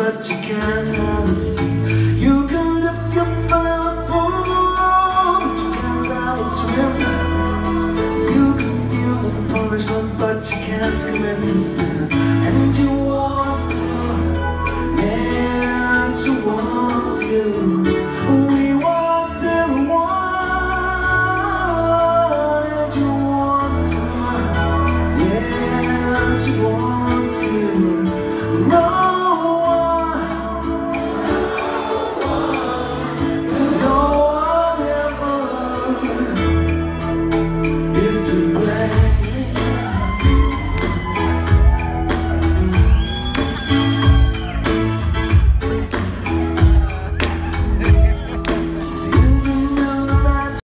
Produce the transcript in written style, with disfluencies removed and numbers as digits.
but you can't have a seat. You can dip your foot in the pool, but you can't have a swim. You can feel the punishment, but you can't commit the sin. And you want to, yeah, you want to.